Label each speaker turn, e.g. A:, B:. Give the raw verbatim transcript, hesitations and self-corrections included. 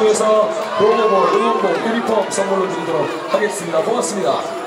A: 통해서 로고볼, 응원복, 유니폼 선물로 드리도록 하겠습니다. 고맙습니다.